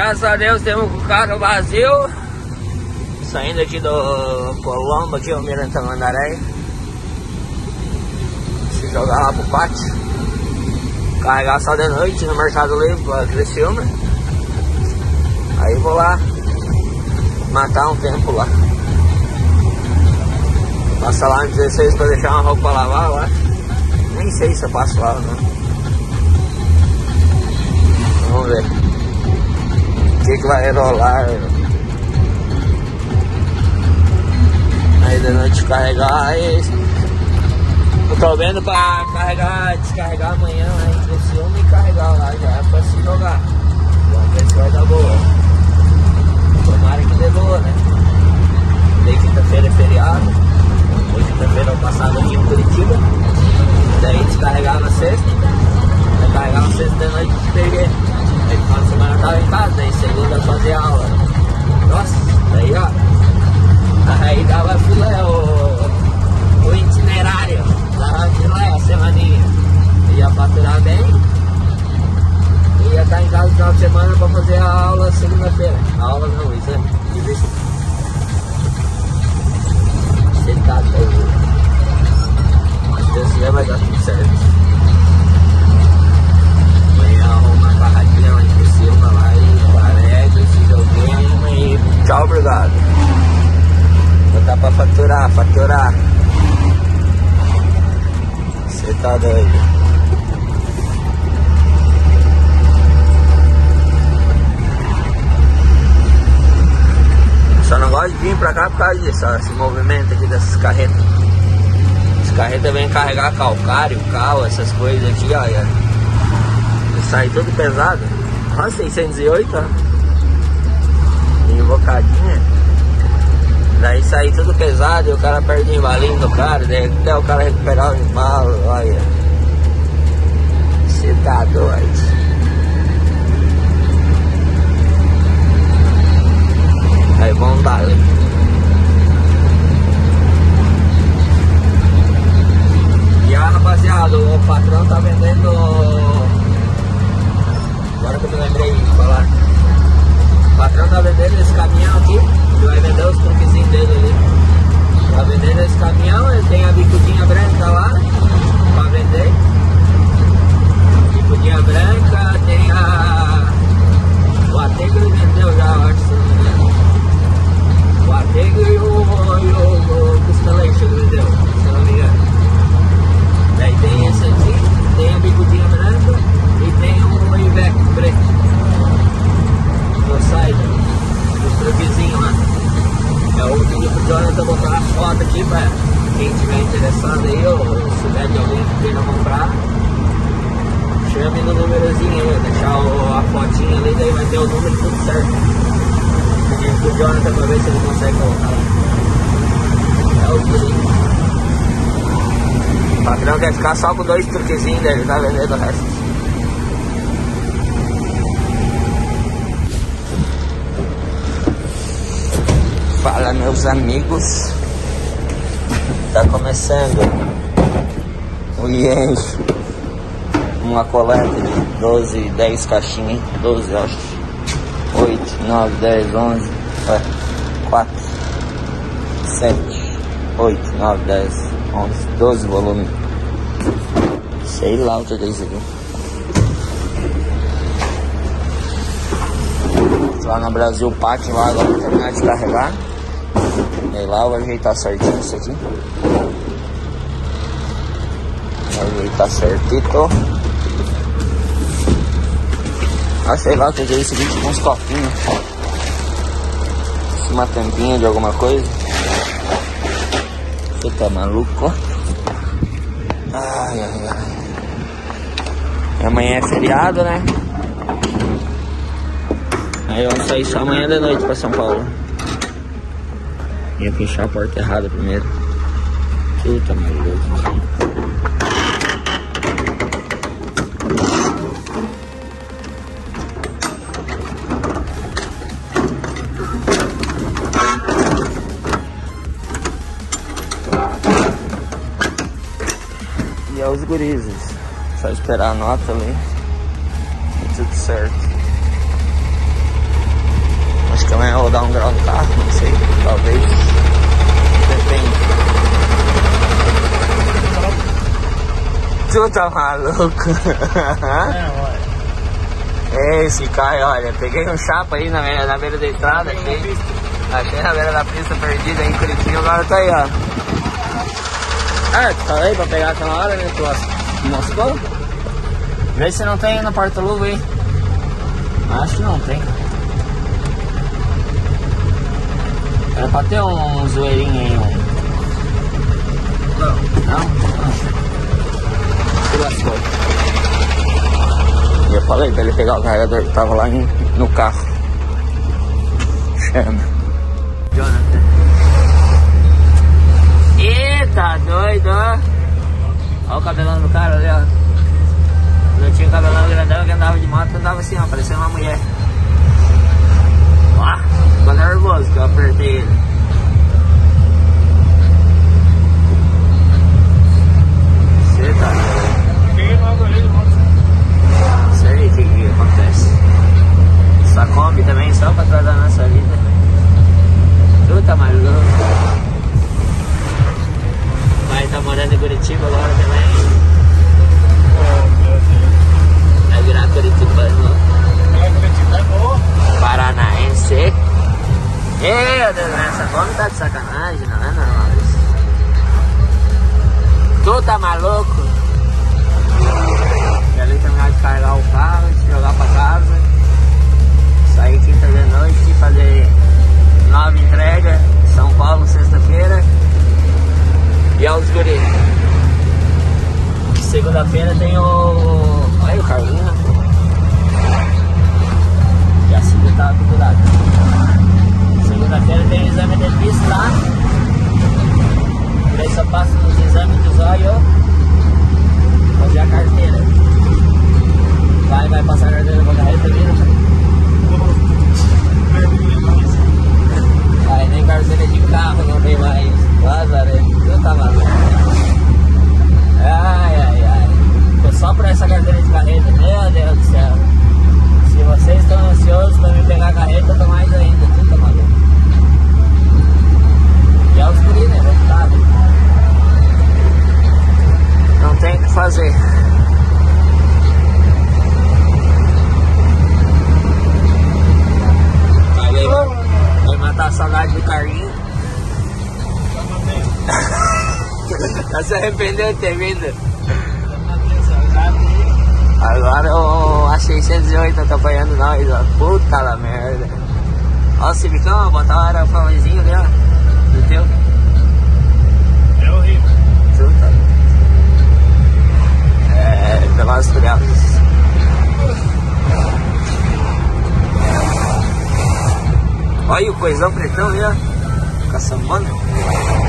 Graças a Deus temos o carro vazio. Saindo aqui do Colombo, aqui o Almirante Tamandaré. Se jogar lá pro pátio. Carregar só de noite no Mercado Livre pra Criciúma. Aí vou lá matar um tempo lá. Passa lá no 16 pra deixar uma roupa pra lavar lá. Nem sei se eu passo lá ou não. Vamos ver o que vai rolar. Aí de noite carregar. Eu tô vendo pra carregar, descarregar amanhã lá em Criciúma e carregar lá já pra se jogar. Vamos ver se vai dar boa. Tomara que dê boa, né? Daí quinta-feira é feriado. Hoje quinta-feira eu passava aqui em Curitiba. Daí descarregava sexta. Eu carregava sexta de noite e peguei. Aí final de semana eu tava em casa, daí segunda eu fazia aula. Nossa, daí ó. Aí dava filé o itinerário. Dava filé a semaninha. Ia faturar bem. E ia estar em casa no final de semana pra fazer a aula segunda-feira. A aula não, exame de vista. Sentado aí. Se Deus quiser vai dar tudo certo. Amanhã arruma a barraquinha lá em Criciúma lá e carrega esse joguinho e tchau, obrigado. Botar pra faturar. Você tá doido. Só não gosto de vir pra cá por causa disso, ó, esse movimento aqui dessas carretas. As carretas vêm carregar calcário, cal, essas coisas aqui, olha. E sai tudo pesado. Olha, 608, ó. Invocadinha. Daí sai tudo pesado e o cara perde o embalinho do cara, daí até o cara recuperar o embalo, olha. Você tá doido. Aí vamos dar ali. E a rapaziada, o patrão tá vendendo. Agora que eu me lembrei de falar. O patrão tá vendendo esse caminhão aqui. Ele vai vender os truquezinhos dele ali. Tá vendendo esse caminhão, ele tem a bicudinha branca lá pra vender. Bicudinha branca, tem a. O Atego ele vendeu já, eu acho, se não me engano. O Atego e o Custaleixo ele vendeu, se não me engano. Daí tem esse aqui, tem a bicudinha branca e tem o Iveco preto. No site, os truquezinhos lá. Eu pedi pro Jonathan botar a foto aqui pra quem tiver interessado aí, ou se tiver de alguém que queira comprar, chame no númerozinho aí, deixar a fotinha ali, daí vai ter o número tudo certo. Pedi pro Jonathan pra ver se ele consegue colocar lá. É o Guilherme. O patrão quer ficar só com 2 truquezinhos dele, tá vendendo o resto. Fala, meus amigos, tá começando o lienço, uma coleta de 12, 10 caixinhas, 12 eu acho, 8, 9, 10, 11, 4, 7, 8, 9, 10, 11, 12 volumes, sei lá o que é isso aqui. Lá no Brasil Pátio, lá agora vou terminar de carregar. E lá eu vou ajeitar certinho isso aqui. Vou ajeitar certito. Ah, sei lá o que é isso aqui, tipo uns copinhos. Uma tampinha de alguma coisa. Você tá maluco? Ai, ai, ai. E amanhã é feriado, né? Aí vamos sair só amanhã de noite pra São Paulo. Ia fechar a porta errada primeiro. Puta maluco. E é os gurizes. Só esperar a nota ali. E tudo certo. Acho que amanhã eu vou dar um grau no carro, não sei, talvez. Depende. Tu tá maluco? Esse carro, olha, peguei um chapa aí na beira da estrada, achei na beira da pista perdida aí em Curitiba, agora tá aí, ó. Ah, te falei pra pegar aquela hora, né? Tu mostrou? Vê se não tem na porta-luva aí. Acho que não tem. Era pra ter um zoeirinho aí, né? Não? Se lascou. E eu falei pra ele pegar o carregador que tava lá no carro. Chama. Jonathan. Eita, doido, ó. Olha o cabelão do cara ali, ó. Eu tinha um cabelão grandão que andava de moto, andava assim, ó, parecendo uma mulher. Ó, ficou nervoso que eu apertei ele. Você tá doido? Não sei o que acontece. Essa Kombi também só pra trás da nossa vida. Tu tá maluco? Vai tá morando em Curitiba agora também. Vai virar Curitibano. Paranaense. Meu Deus, essa Kombi tá de sacanagem, não é normal isso. Tu tá maluco? E ali terminar de carregar o carro, jogar pra casa. Sair quinta de noite, fazer 9 entregas. São Paulo, sexta-feira. E aos guri. Segunda-feira tem o... Olha o Carlinho. E assim que tá cuidado. Segunda-feira tem o exame de vista lá. Daí só passa nos exames dos olhos. Fazer a carteira. Vai passar a carteira pra carreta vira. Aí nem carteira de carro não tem mais. Lazaré, eu tava lá. Ai. Foi só por essa carteira de carreta, meu Deus do céu. Se vocês estão ansiosos pra me pegar a carreta, tô mais ainda, tudo tá maluco. E é os guri, né? Não tem o que fazer. Vai matar a saudade do Carlinho. Tá se arrependendo de ter vindo. Agora a 608 tá apanhando nós, ó. Puta la merda. Ó o Civicão, botar o aerofóliozinho ali, ó. Do teu. É horrível. Puta. É, Velozes e Furiosos. Olha o coisão pretão ali, ó. Caçambona.